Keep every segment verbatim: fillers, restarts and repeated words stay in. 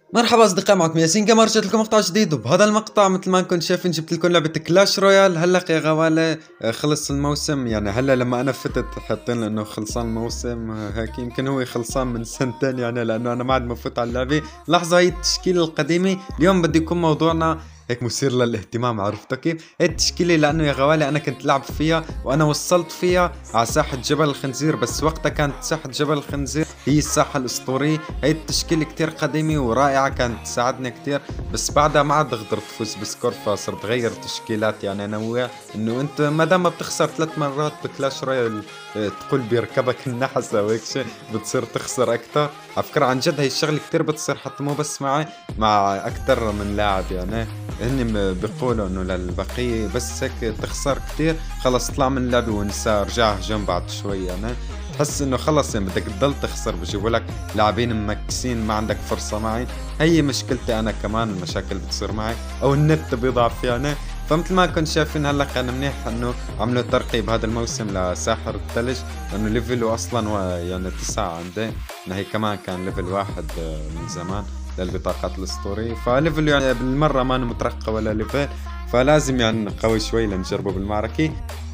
مرحبا اصدقاء، معكم ياسين كما رجعت لكم مقطع جديد. وبهذا المقطع مثل ما انكم شايفين جبت لكم لعبه كلاش رويال. هلا يا غوالة خلص الموسم، يعني هلا لما انا فتت حاطين انه خلصان الموسم هيك، يمكن هو خلصان من سنتين يعني، لانه انا ما عاد مفوت على اللعبه. لحظه، هي التشكيله القديمه. اليوم بدي يكون موضوعنا هيك مثير للاهتمام، عرفتوا كيف؟ هي التشكيله لانه يا غوالي انا كنت لعب فيها وانا وصلت فيها على ساحه جبل الخنزير، بس وقتها كانت ساحه جبل الخنزير هي الساحه الاسطوريه. هي التشكيله كتير قديمه ورائعه، كانت تساعدني كتير، بس بعدها ما عاد قدرت افوز بسكور، فصرت غير تشكيلات يعني انوع. انه انت ما دام ما بتخسر ثلاث مرات بكلاش رويال تقول بيركبك النحس او هيك شيء، بتصير تخسر اكثر. على فكره عن جد هي الشغله كتير بتصير، حتى مو بس معي، مع اكثر من لاعب يعني. هن بيقولوا انه للبقيه بس هيك تخسر كتير خلص اطلع من اللعبه وانسى، ارجع هجم بعد شوي يعني. تحس انه خلص يعني بدك تضل تخسر، بجيبوا لك لاعبين ممكسين، ما عندك فرصه معي. هي مشكلتي انا كمان، المشاكل بتصير معي او النت بيضعف يعني. فمثل ما كنت شايفين هلا كان منيح انه عملوا ترقية بهذا الموسم لساحر الثلج، لانه ليفله اصلا و يعني تسعة عندي، هي كمان كان ليفل واحد من زمان للبطاقات الاسطورية، فليفله يعني بالمرة ما مترقى ولا ليفل، فلازم يعني نقوي شوي لنجربه بالمعركة.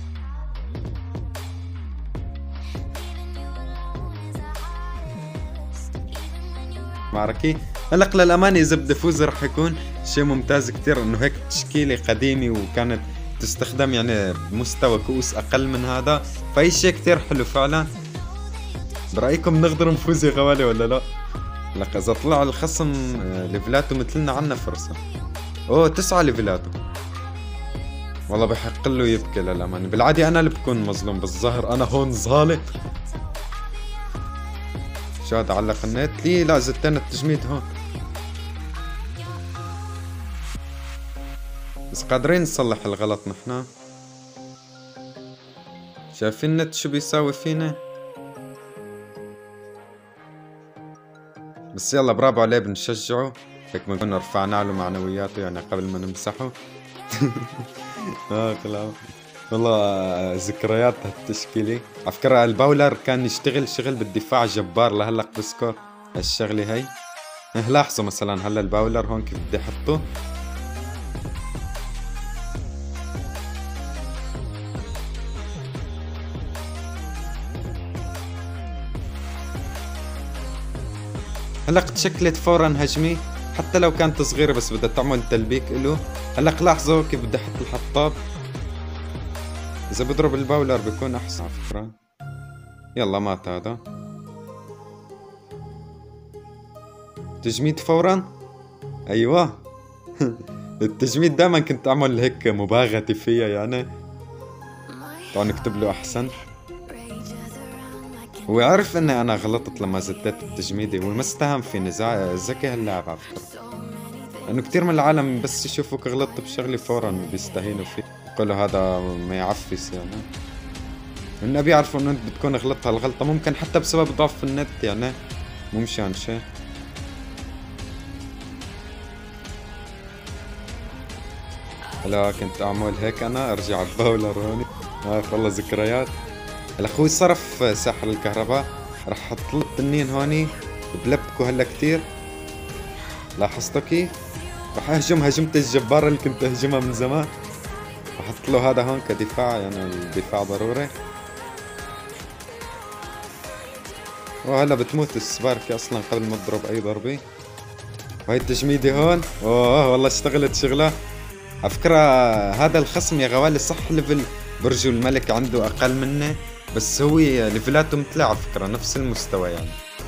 معركة هلا للأمانة إذا بدي فوز رح يكون شيء ممتاز كتير، إنه هيك تشكيلة قديمة وكانت تستخدم يعني بمستوى كؤوس أقل من هذا، فهي شيء كتير حلو فعلا. برأيكم نقدر نفوز يا غوالي ولا لا؟ لك إذا طلع الخصم ليفلاته مثلنا عنا فرصة. أوه تسعة ليفلاته، والله بحق له يبكي للأمانة. بالعادة أنا اللي بكون مظلوم، بالظاهر أنا هون ظالم. شو هذا علق النت لي؟ لا زدتنا التجميد هون، بس قادرين نصلح الغلط نحنا. شايفين النت شو بيساوي فينا؟ بس يلا برافو عليه، بنشجعه هيك بنكون رفعنا له معنوياته يعني قبل ما نمسحه. اه كلام والله ذكريات هالتشكيلة. على فكرة الباولر كان يشتغل شغل بالدفاع جبار لهلا بسكور هالشغلة هي. لاحظوا مثلا هلا الباولر هون كيف بدي احطه. هلا تشكلت فورا هجمة، حتى لو كانت صغيرة بس بدها تعمل تلبيك إله. هلا لاحظوا كيف بدي احط الحطاب، إذا بضرب الباولر بيكون أحسن على فكرة. يلا مات هذا. تجميد فورا، أيوة. التجميد دائما كنت أعمل هيك مباغتة فيها يعني، طبعا نكتب له أحسن. هو عرف اني انا غلطت لما زدت التجميدي، وما استهان فيني، ذكي هاللاعب على فكرة، لانه كثير من العالم بس يشوفوك غلطت بشغلة فورا بيستهينوا فيك، يقولوا هذا ما يعفس يعني. هن بيعرفوا انه انت بتكون غلطت هالغلطة، ممكن حتى بسبب ضعف النت يعني، مو مشان شيء. هلا كنت اعمل هيك انا ارجع الباولر هون. اه والله ذكريات. هلا اخوي صرف ساحر الكهرباء، رح احط له التنين هوني بلبكوا هلا كتير. لاحظتوا كيف؟ رح اهجم هجمة الجبارة اللي كنت اهجمها من زمان، احط له هذا هون كدفاع يعني، الدفاع ضروري. وهلا بتموت السباركي اصلا قبل ما تضرب اي ضربة. وهي التجميدي هون، اوه والله اشتغلت شغلة. على فكرة هذا الخصم يا غوالي صح ليفل برج الملك عنده اقل منه، بس هو ليفلاته مثله على فكرة نفس المستوى يعني.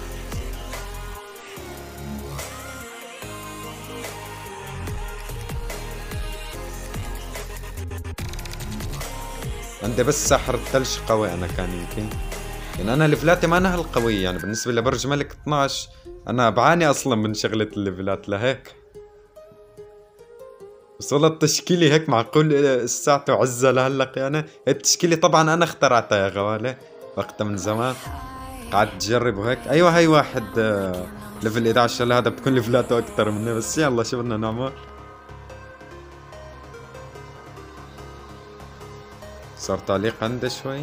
عندي بس ساحر الثلج قوي انا كان يمكن، يعني انا ليفلاتي ما انا هالقوية يعني بالنسبة لبرج ملك اثناشر، انا بعاني اصلا من شغلة الليفلات لهيك. بس والله التشكيلة هيك معقول الساعة عزة لهلق يعني. التشكيلة طبعا انا اخترعتها يا غوالي وقتها من زمان، قعدت تجرب وهيك. ايوه هي واحد ليفل احد عشر، هذا بتكون ليفلاته اكثر مني، بس يلا شو بدنا نعمل. صار تعليق عنده شوي.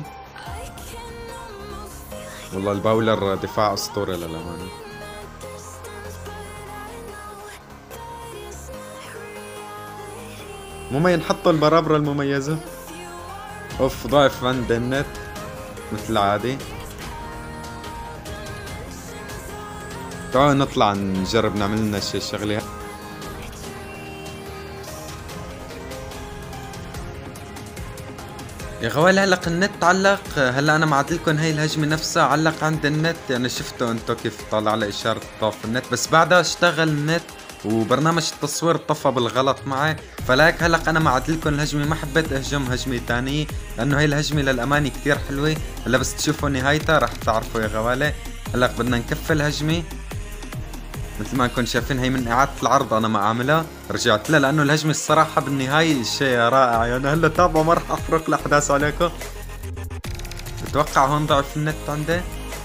والله الباولر دفاع اسطوري للامانه. مو ما ينحطوا البرابرة المميزة. اوف ضعف عند النت مثل العادي. تعالوا نطلع نجرب نعمل لنا شي شغلة. يا غوالي هلق النت علق. هلا انا معدلكم هاي الهجمة نفسها علق عند النت، يعني شفتوا انتو كيف طالع لي اشارة طاف النت، بس بعدها اشتغل النت وبرنامج التصوير طفى بالغلط معي. فلايك هلق انا معدلكم الهجمة، ما حبيت اهجم هجمة تانية لانه هاي الهجمة للامانة كتير حلوة. هلا بس تشوفوا نهايتها رح تعرفوا يا غوالي. هلق بدنا نكفي الهجمة مثل ما انكم شايفين. هي من اعادة العرض انا ما اعملها، رجعت لها لانه الهجمة الصراحة بالنهاية شيء رائع. يعني هلا تابعوا ما رح افرق الاحداث عليكم. بتوقع هون ضعف النت عندي،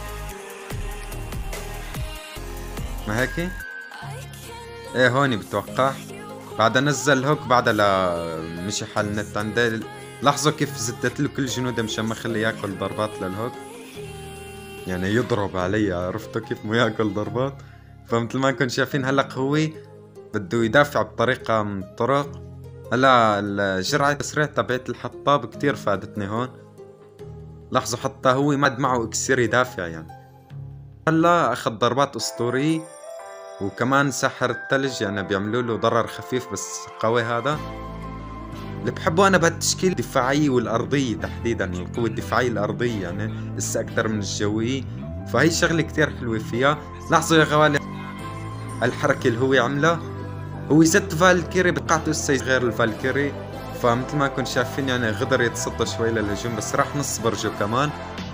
ما هيك؟ ايه هوني بتوقع. بعد نزل هوك بعدها لا مشي حال النت عندي. لاحظوا كيف زدت له كل جنوده مشان ما خلي ياكل ضربات للهوك، يعني يضرب علي. عرفتوا كيف مو ياكل ضربات؟ فمثل ما انكم شايفين هلق هو بده يدافع بطريقة من الطرق. هلا الجرعة التسريع تبعت الحطاب كتير فادتني هون. لاحظوا حتى هو مد معه اكسير يدافع يعني. هلا اخذ ضربات اسطورية وكمان سحر الثلج، يعني بيعملوا له ضرر خفيف بس قوي. هذا اللي بحبه انا بهالتشكيل الدفاعية والارضية تحديدا، القوة الدفاعية الارضية يعني لسه اكثر من الجوية. فهي شغلة كتير حلوة فيها. لاحظوا يا غوالي الحركة اللي هو عملها، هو زت فالكيري بقعته هسه غير الفالكيري. فمثل ما كنتم شايفين يعني غدر يتصدى شوي للهجوم، بس راح نصبر جو كمان.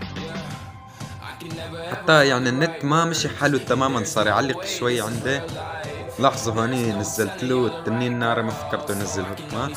حتى يعني النت ما مشي حاله تماما، صار يعلق شوي عندي. لاحظوا هوني نزلت له التنين الناري، ما فكرت انزله كمان.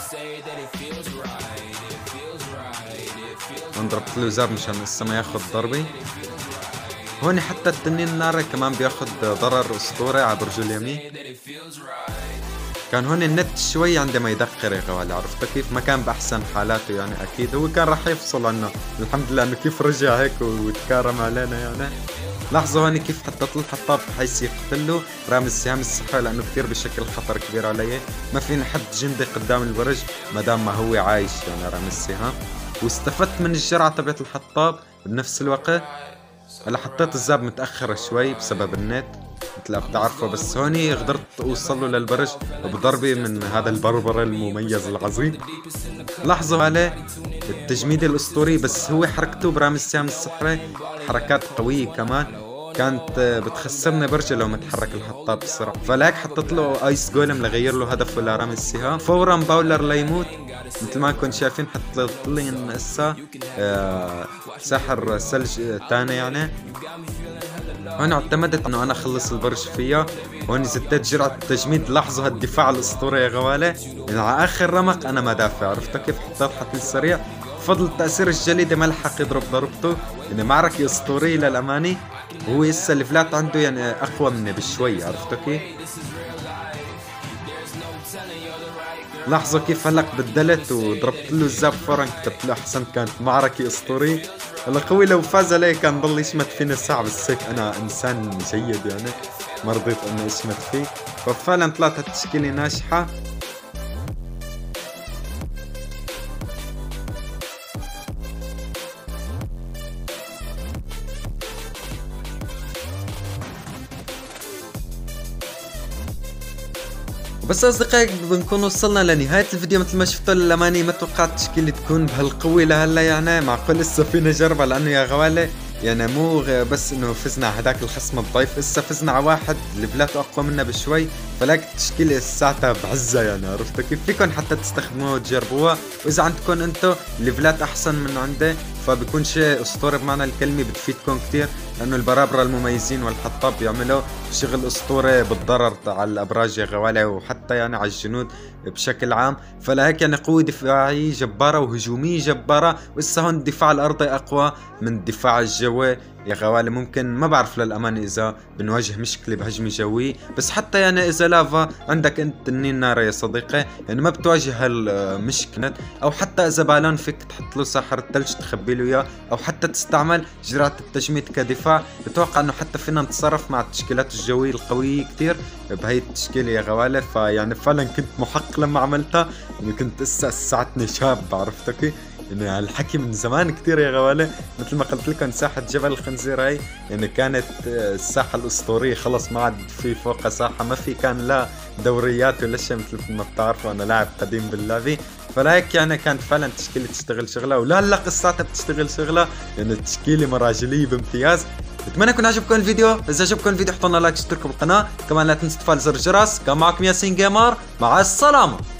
ضربت له زاب مشان لسه ما ياخذ ضربي. هون حتى التنين الناري كمان بياخد ضرر اسطوري على برجه اليمين. كان هون النت شوي عندما يدقر يا غوالي، عرفتوا كيف؟ ما كان باحسن حالاته يعني. اكيد هو كان راح يفصل عنا، الحمد لله انه كيف رجع هيك وتكرم علينا يعني. لاحظوا هون كيف حتى طلع الحطاب بحيث يقتله رامي السهام السحرية، لانه كثير بشكل خطر كبير علي. ما فينا حد جندي قدام البرج ما دام ما هو عايش يعني رامي السهام. واستفدت من الجرعة تبعت الحطاب بنفس الوقت. هلا حطيت الزاب متأخر شوي بسبب النت مثل ما بتعرفوا، بس هوني قدرت اوصل له للبرج بضربة من هذا البربر المميز العظيم. لاحظوا عليه التجميد الاسطوري، بس هو حركته برامي السهام السحري حركات قوية كمان، كانت بتخسرني برجة لو ما تحرك الحطاب بسرعة. فلهيك حطيت له ايس جولم لغير له هدفه لرامي السهام فورا باولر ليموت. مثل ما كنتم شايفين حط لي هسه آه سحر ثلج تاني يعني. هون اعتمدت انه انا اخلص البرج فيها. هون زدت جرعة التجميد. لاحظوا هالدفاع الاسطوري يا غوالي، يعني على اخر رمق انا ما دافع. عرفتوا كيف؟ حطيت حقل سريع بفضل تأثير الجليدة ما لحق يضرب ضربته. يعني معركة اسطورية للامانة، وهو هسه الليفلات عنده يعني اقوى مني بشوي. عرفتوا كيف؟ لاحظوا كيف هلق بدلت وضربت له الزاب فورا كتبت له احسنت. كانت معركة اسطورية. هلا قوي لو فاز علي كان ضل يشمت فيني ساعة، بس هيك انا انسان جيد يعني ما رضيت اني اشمت فيه. ففعلا طلعت هالتشكيلة ناجحة. بس اصدقائي بنكون وصلنا لنهاية الفيديو. مثل ما شفتوا للامانة ما توقعت التشكيلة تكون بهالقوة لهلا يعني. معقول لسه فينا نجربها، لانه يا غوالي يعني مو بس انه فزنا على هداك الخصم الضعيف، اسا فزنا على واحد ليفلاته اقوى منا بشوي. فلاك التشكيلة لساتها بعزة يعني. عرفتوا كيف؟ فيكن حتى تستخدموها وتجربوها، واذا عندكم انتو ليفلات احسن من عندي فبيكون شيء اسطوري بمعنى الكلمة، بتفيدكم كتير. لانه البرابرة المميزين والحطاب بيعملوا شغل اسطوري بالضرر على الابراج يا غوالي، وحتى يعني على الجنود بشكل عام. فلهيك يعني قوة دفاعية جبارة وهجومية جبارة. وإسا هون الدفاع الارضي اقوى من الدفاع الجوي. يا غوالي ممكن ما بعرف للأمانة إذا بنواجه مشكلة بهجمة جوية، بس حتى يعني إذا لافا عندك أنت تنين نار يا صديقي يعني ما بتواجه هالمشكلة. أو حتى إذا بالون فيك تحط له ساحر الثلج تخبي له إياه، أو حتى تستعمل جرعة التجميد كدفاع. بتوقع إنه حتى فينا نتصرف مع التشكيلات الجوية القوية كتير بهي التشكيلة يا غوالي. فيعني فعلا كنت محق لما عملتها، يعني كنت اسا ساعتني شاب عرفتك يعني الحكي من زمان كتير يا غوالي. مثل ما قلت لكم ساحة جبل الخنزير هي يعني كانت الساحة الأسطورية، خلص ما عاد في فوقها ساحة، ما في كان لا دوريات ولا شيء مثل ما بتعرفوا أنا لاعب قديم باللعبة. فلايك يعني كانت فعلا تشكيلة تشتغل شغلة، ولا هلا قصتها بتشتغل شغلة يعني تشكيلة مراجلية بامتياز. اتمنى يكون عجبكم الفيديو، اذا عجبكم الفيديو حطوا لنا لايك، اشتركوا بالقناة، كمان لا تنسوا تفعلوا زر الجرس. كان معكم ياسين جيمر، مع السلامة.